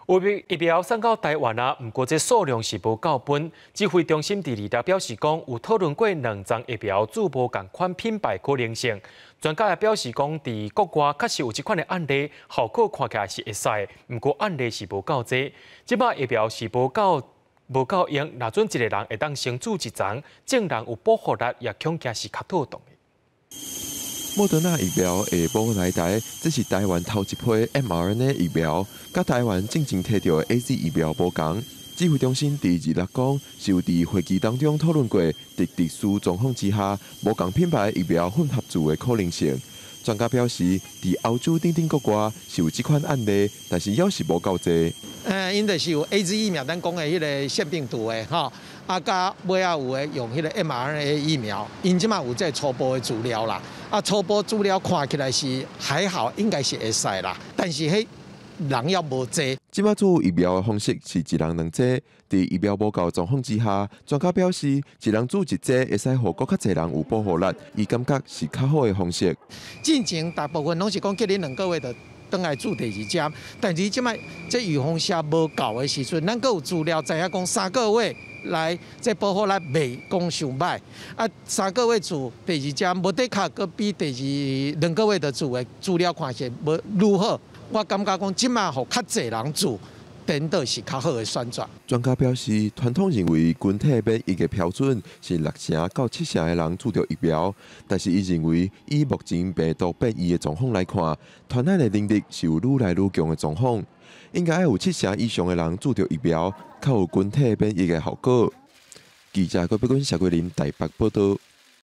有疫苗送到台湾啊，不过这数量是无够分。指挥中心第二日表示讲，有讨论过两种疫苗做无同款品牌可能性。专家也表示讲，伫国外确实有这款的案例，效果看起来是会使的，不过案例是无够多。即摆疫苗是无够用，若准一个人会当先注一丛，证人有保护力，也恐惊是较妥当的。 莫德纳疫苗下保来台，这是台湾头一批 mRNA 疫苗，甲台湾正提到的 AZ 疫苗无同。指挥中心第二日讲，是有伫会议当中讨论过，在特殊状况之下，无同品牌疫苗混合做的可能性。专家表示，伫欧洲等国外是有这款案例，但是也是无够多。 因就是有 AZ 疫苗，咱讲的迄个腺病毒的吼，甲尾仔有的用迄个 mRNA 疫苗，因即马有这初步的资料啦，初步资料看起来是还好，应该是会使啦，但是迄人要无多。 即马做疫苗的方式是一人两剂，在疫苗无够状况之下，专家表示，一人做一剂会使互更较侪人有保护力，伊感觉是较好的方式。 进前大部分拢是讲叫你2个月就倒来做第2针，但是即摆这预防线无够的时阵，咱阁有资料知影讲3个月来这保护力未讲伤歹。3个月做第2针，无得卡阁比第2个月的做的资料看起来无如何。我感觉讲即摆互较侪人做，变倒是较好的选择。 专家表示，传统认为群体免疫的标准是6成到7成的人注着疫苗，但是伊认为以目前病毒变异的状况来看，传染的能力是有愈来愈强的状况，应该要有7成以上的人注着疫苗，较有群体免疫的效果。记者郭碧君、谢桂林台北报道。